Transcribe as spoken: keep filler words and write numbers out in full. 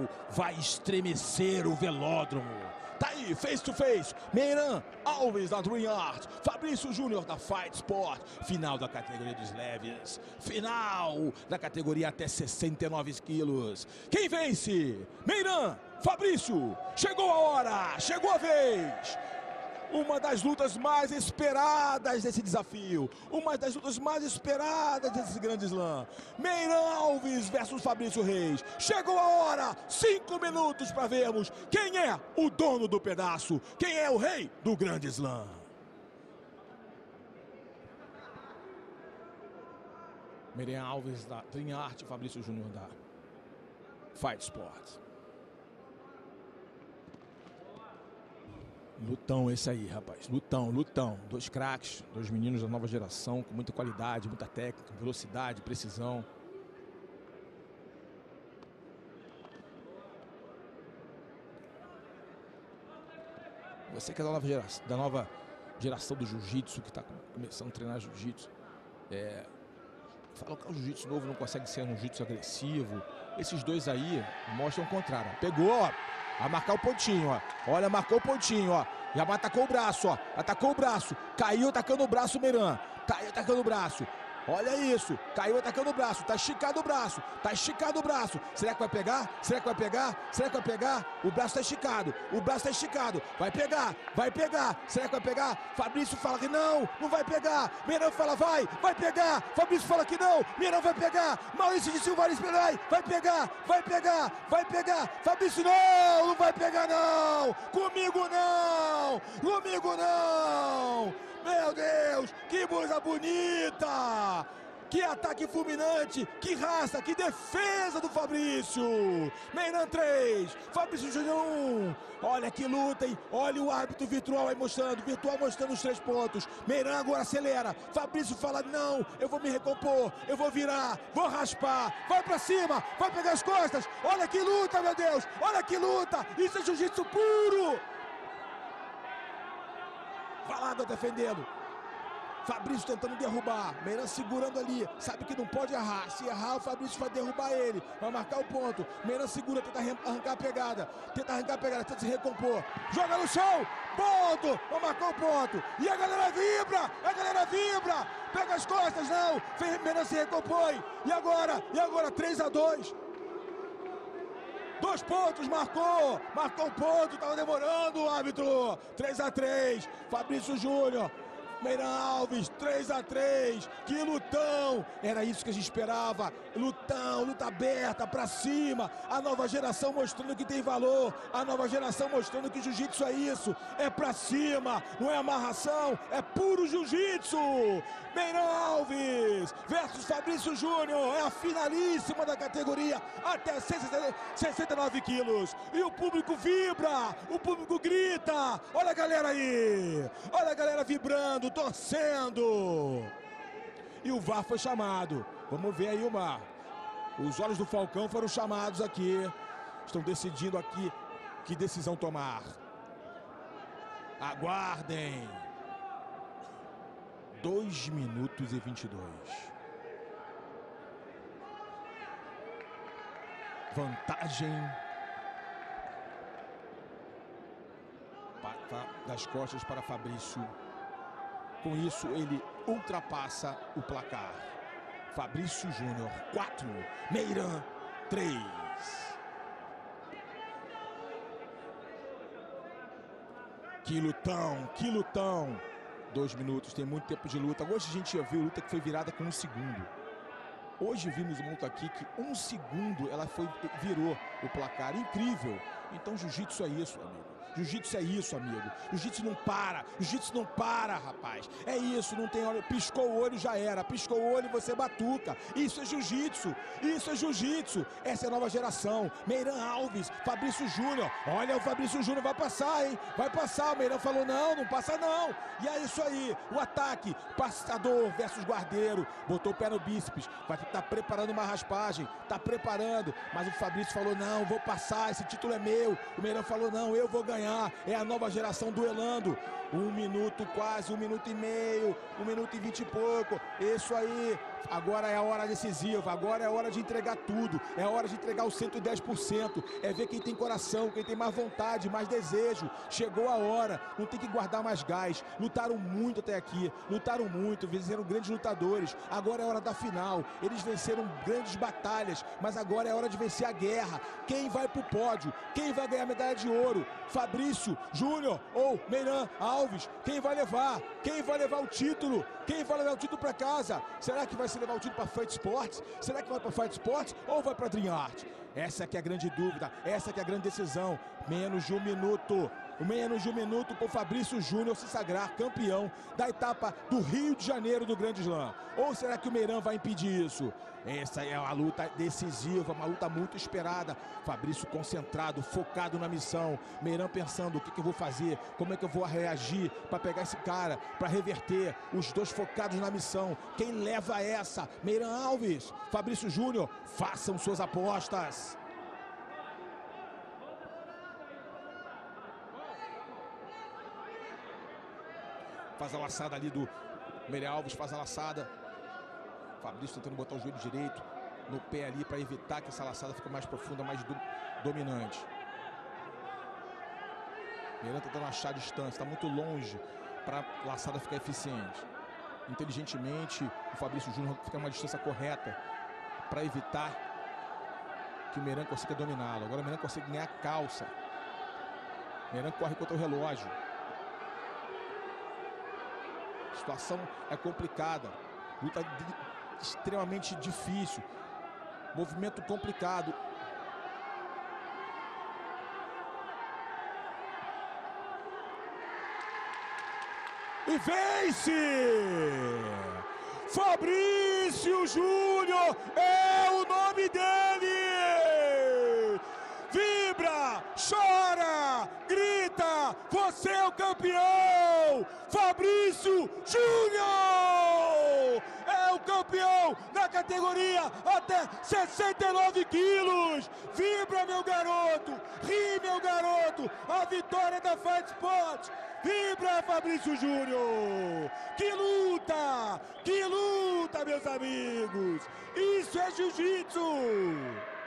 vai estremecer o velódromo. Tá aí, face to face, Meiran Alves da Dream Art, Fabrício Júnior da Fight Sport, final da categoria dos leves, final da categoria até sessenta e nove quilos. Quem vence? Meiran, Fabrício, chegou a hora, chegou a vez. Uma das lutas mais esperadas desse desafio. Uma das lutas mais esperadas desse grande slam. Meiran Alves versus Fabrício Reis. Chegou a hora. Cinco minutos para vermos quem é o dono do pedaço. Quem é o rei do grande slam. Meiran Alves da Dream Art, Fabrício Júnior da Fight Sport. Lutão esse aí, rapaz. Lutão, lutão. Dois craques, dois meninos da nova geração, com muita qualidade, muita técnica, velocidade, precisão. Você que é da nova geração, da nova geração do jiu-jitsu, que está começando a treinar jiu-jitsu, é, fala que o jiu-jitsu novo não consegue ser um jiu-jitsu agressivo. Esses dois aí mostram o contrário. Pegou, ó. A marcar o pontinho, ó. Olha, marcou o pontinho, ó. Já atacou o braço, ó. Atacou o braço. Caiu atacando o braço o Meiran. Caiu atacando o braço. Olha isso. Caiu atacando o braço. Tá esticado o braço. Tá esticado o braço. Será que vai pegar? Será que vai pegar? Será que vai pegar? O braço tá esticado. O braço tá esticado. Vai pegar. Vai pegar. Será que vai pegar? Fabrício fala que não. Não vai pegar. Meiran fala vai. Vai pegar. Fabrício fala que não. Meiran vai pegar. Maurício de Silvares Pelai. Vai pegar. Vai pegar. Vai pegar. Fabrício não. Não vai pegar não. Comigo não. Comigo não. Meu Deus, que coisa bonita! Que ataque fulminante, que raça, que defesa do Fabrício! Meiran três, Fabrício Júnior um. Olha que luta, hein? Olha o árbitro virtual aí mostrando, virtual mostrando os três pontos. Meiran agora acelera. Fabrício fala, não, eu vou me recompor, eu vou virar, vou raspar. Vai pra cima, vai pegar as costas. Olha que luta, meu Deus! Olha que luta! Isso é jiu-jitsu puro! Valado defendendo. Fabrício tentando derrubar. Meiran segurando ali. Sabe que não pode errar. Se errar, o Fabrício vai derrubar ele. Vai marcar o ponto. Meiran segura, tenta arrancar a pegada. Tenta arrancar a pegada, tenta se recompor. Joga no chão. Ponto. Vai marcar o ponto. E a galera vibra. A galera vibra. Pega as costas, não. Meiran se recompõe. E agora? E agora? três a dois. Dois pontos, marcou, marcou um ponto, estava demorando o árbitro, três a três, Fabrício Júnior, Meiran Alves, três a três, que lutão, era isso que a gente esperava, lutão, luta aberta, pra cima, a nova geração mostrando que tem valor, a nova geração mostrando que jiu-jitsu é isso, é pra cima, não é amarração, é puro jiu-jitsu. Meiran Alves versus Fabrício Júnior, é a finalíssima da categoria até sessenta e nove quilos, e o público vibra, o público grita, olha a galera aí, olha a galera vibrando, torcendo. E o V A R foi chamado. Vamos ver aí o V A R. Os olhos do Falcão foram chamados aqui. Estão decidindo aqui que decisão tomar. Aguardem. dois minutos e vinte e dois. Vantagem das costas para Fabrício. Com isso, ele ultrapassa o placar. Fabrício Júnior, quatro. Meiran, três. Que lutão, que lutão. Dois minutos, tem muito tempo de luta. Hoje a gente já viu luta que foi virada com um segundo. Hoje vimos uma luta aqui que um segundo ela foi, virou o placar. Incrível. Então jiu-jitsu é isso, amigo. Jiu-jitsu é isso, amigo. Jiu-jitsu não para. Jiu-jitsu não para, rapaz. É isso, não tem olho. Piscou o olho, já era. Piscou o olho e você batuca. Isso é jiu-jitsu. Isso é jiu-jitsu. Essa é a nova geração. Meiran Alves, Fabrício Júnior. Olha, o Fabrício Júnior vai passar, hein? Vai passar. O Meiran falou, não, não passa não. E é isso aí. O ataque. Passador versus guardeiro. Botou o pé no bíceps. Vai estar preparando uma raspagem. Tá preparando. Mas o Fabrício falou, não, vou passar. Esse título é meu. O Meiran falou, não, eu vou ganhar. É a nova geração duelando. Um minuto quase, um minuto e meio, um minuto e vinte e pouco. Isso aí, Agora é a hora decisiva, agora é a hora de entregar tudo, é a hora de entregar o cento e dez por cento, é ver quem tem coração, quem tem mais vontade, mais desejo. Chegou a hora, não tem que guardar mais gás. Lutaram muito até aqui, lutaram muito, venceram grandes lutadores. Agora é a hora da final, eles venceram grandes batalhas, mas agora é a hora de vencer a guerra. Quem vai pro pódio? Quem vai ganhar a medalha de ouro? Fabrício Júnior ou Meiran Alves? Quem vai levar? Quem vai levar o título? Quem vai levar o título para casa? Será que vai se levar o título para Fight Sports? Será que vai para Fight Sports ou vai para Dream Art? Essa que é a grande dúvida, essa que é a grande decisão. Menos de um minuto, menos de um minuto para o Fabrício Júnior se sagrar campeão da etapa do Rio de Janeiro do Grande Slam. Ou será que o Meiran vai impedir isso? Essa é uma luta decisiva, uma luta muito esperada. Fabrício concentrado, focado na missão. Meiran pensando o que, que eu vou fazer, como é que eu vou reagir para pegar esse cara, para reverter. Os dois focados na missão. Quem leva essa? Meiran Alves, Fabrício Júnior, façam suas apostas. Faz a laçada ali do Meiran Alves, faz a laçada. Fabrício tentando botar o joelho direito no pé ali para evitar que essa laçada fique mais profunda, mais do, dominante. Meiran tentando achar a distância, está muito longe para a laçada ficar eficiente. Inteligentemente, o Fabrício Júnior fica uma distância correta para evitar que o Meiran consiga dominá-lo. Agora o Meiran consegue ganhar a calça. Meiran corre contra o relógio. A situação é complicada. Luta extremamente difícil. Movimento complicado. E vence! Fabrício Júnior é o nome dele! Vibra, chora, grita, você é o campeão! Fabrício Júnior é o campeão na categoria até sessenta e nove quilos. Vibra, meu garoto, ri, meu garoto, a vitória da Fight Sports. Vibra, Fabrício Júnior! Que luta! Que luta, meus amigos! Isso é jiu-jitsu!